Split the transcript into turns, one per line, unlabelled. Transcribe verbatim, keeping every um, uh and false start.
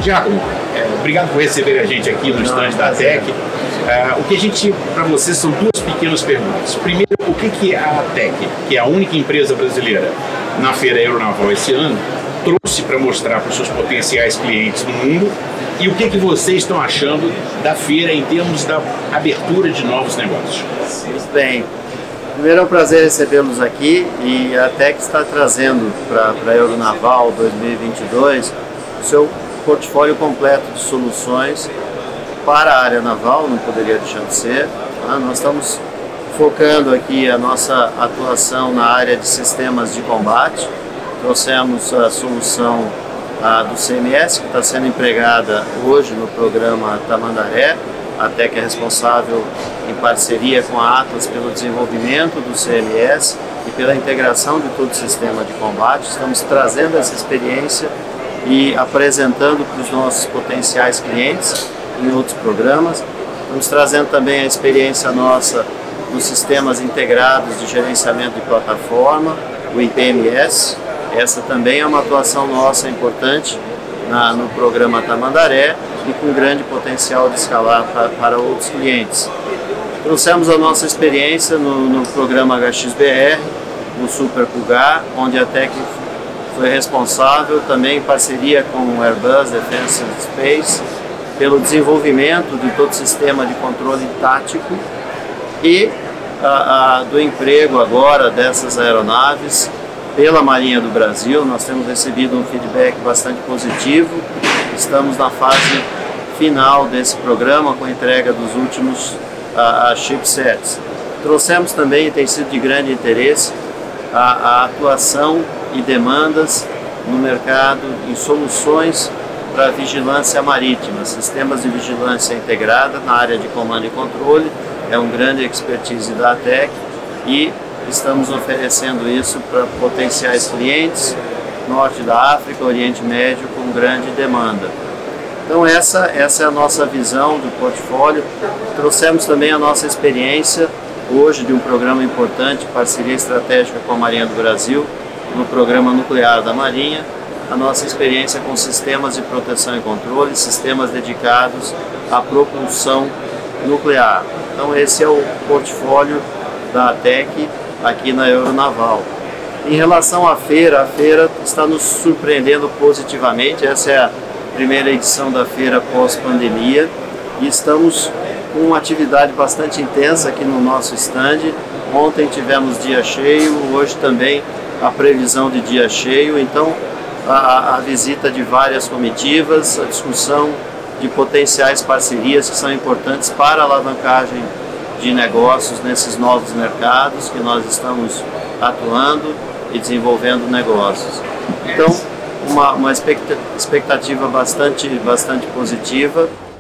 Giacomo, é, obrigado por receber a gente aqui no stand da ATEC. É, o que a gente, para você, são duas pequenas perguntas. Primeiro, o que, que a ATEC, que é a única empresa brasileira na Feira Aeronaval esse ano, trouxe para mostrar para os seus potenciais clientes no mundo, e o que, que vocês estão achando da feira em termos da abertura de novos negócios?
Muito bem. Primeiro é um prazer recebê-los aqui, e a ATEC está trazendo para a Aeronaval dois mil e vinte e dois o seu portfólio completo de soluções para a área naval, não poderia deixar de ser. Tá? Nós estamos focando aqui a nossa atuação na área de sistemas de combate. Trouxemos a solução a, do C M S, que está sendo empregada hoje no programa Tamandaré. A ATEC é responsável, em parceria com a Atlas, pelo desenvolvimento do C M S e pela integração de todo o sistema de combate. Estamos trazendo essa experiência e apresentando para os nossos potenciais clientes em outros programas. Estamos trazendo também a experiência nossa dos sistemas integrados de gerenciamento de plataforma, o I P M S. Essa também é uma atuação nossa importante na, no programa Tamandaré e com grande potencial de escalar para, para outros clientes. Trouxemos a nossa experiência no, no programa H X B R, no Super Cougar, onde a ATEC foi responsável também em parceria com o Airbus Defence and Space pelo desenvolvimento de todo o sistema de controle tático e a, a, do emprego agora dessas aeronaves pela Marinha do Brasil. Nós temos recebido um feedback bastante positivo. Estamos na fase final desse programa com a entrega dos últimos a, a chipsets. Trouxemos também, e tem sido de grande interesse, a, a atuação e demandas no mercado em soluções para vigilância marítima, sistemas de vigilância integrada na área de comando e controle. É um grande expertise da ATEC e estamos oferecendo isso para potenciais clientes, norte da África, Oriente Médio, com grande demanda. Então essa, essa é a nossa visão do portfólio. Trouxemos também a nossa experiência hoje de um programa importante, parceria estratégica com a Marinha do Brasil, no programa nuclear da Marinha, a nossa experiência com sistemas de proteção e controle, sistemas dedicados à propulsão nuclear. Então esse é o portfólio da ATEC aqui na Aeronaval. Em relação à feira, a feira está nos surpreendendo positivamente. Essa é a primeira edição da feira pós-pandemia e estamos com uma atividade bastante intensa aqui no nosso stand. Ontem tivemos dia cheio, hoje também a previsão de dia cheio, então a, a visita de várias comitivas, a discussão de potenciais parcerias que são importantes para a alavancagem de negócios nesses novos mercados que nós estamos atuando e desenvolvendo negócios. Então, uma, uma expectativa bastante, bastante positiva.